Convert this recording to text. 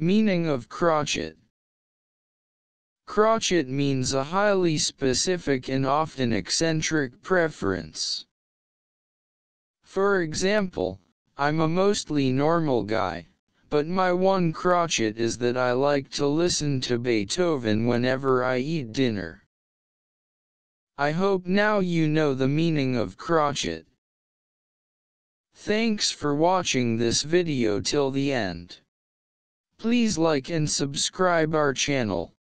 Meaning of crotchet. Crotchet means a highly specific and often eccentric preference. For example, I'm a mostly normal guy, but my one crotchet is that I like to listen to Beethoven whenever I eat dinner. I hope now you know the meaning of crotchet. Thanks for watching this video till the end. Please like and subscribe our channel.